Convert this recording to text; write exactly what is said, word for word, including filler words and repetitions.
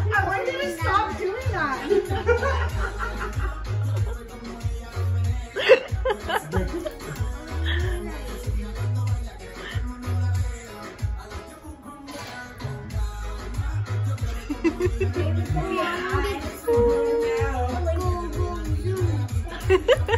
When did we stop doing that? Go, go, zoom.